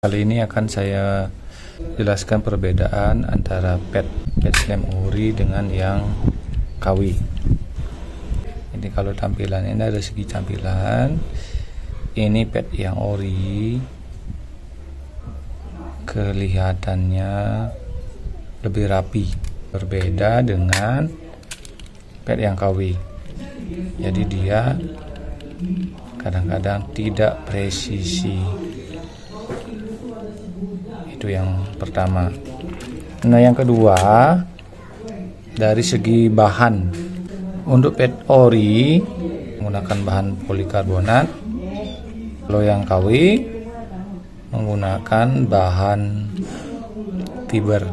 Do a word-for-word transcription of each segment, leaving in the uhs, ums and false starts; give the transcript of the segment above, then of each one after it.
Kali ini akan saya jelaskan perbedaan antara pet pet slam ori dengan yang K W. Jadi kalau tampilan ini ada segi tampilan, ini pet yang ori kelihatannya lebih rapi, berbeda dengan pet yang K W. Jadi dia kadang-kadang tidak presisi. Itu yang pertama. Nah, yang kedua, dari segi bahan, untuk pet ori menggunakan bahan polikarbonat, kalau yang K W menggunakan bahan fiber.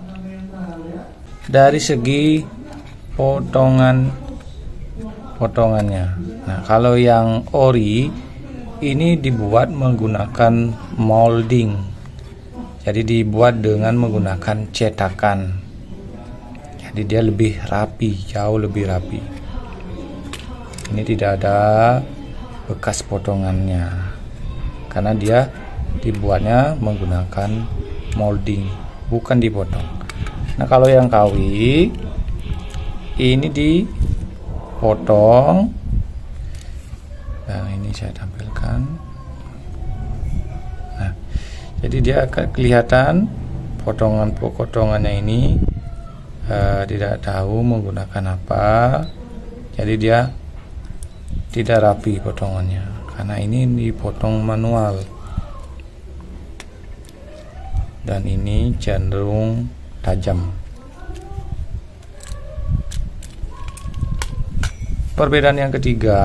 Dari segi potongan potongannya, nah kalau yang ori ini dibuat menggunakan molding. Jadi dibuat dengan menggunakan cetakan. Jadi dia lebih rapi, jauh lebih rapi. Ini tidak ada bekas potongannya, karena dia dibuatnya menggunakan molding, bukan dipotong. Nah kalau yang K W ini dipotong. Nah ini saya tampilkan. Jadi dia akan kelihatan potongan-potongannya ini uh, tidak tahu menggunakan apa. Jadi dia tidak rapi potongannya karena ini dipotong manual. Dan ini cenderung tajam. Perbedaan yang ketiga,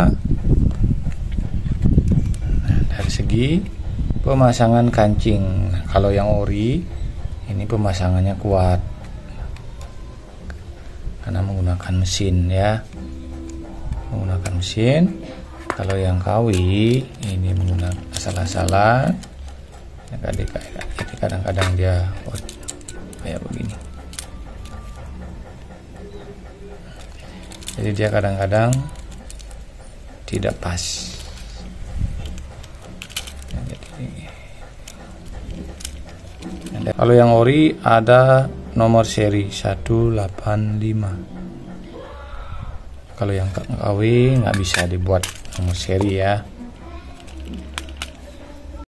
nah, dari segi pemasangan kancing. Nah, kalau yang ori ini pemasangannya kuat karena menggunakan mesin ya, menggunakan mesin. Kalau yang K W ini menggunakan asal-asalan. Jadi kadang-kadang dia oh, kayak begini. Jadi dia kadang-kadang tidak pas. Kalau yang ori ada nomor seri seratus delapan puluh lima. Kalau yang K W nggak bisa dibuat nomor seri ya.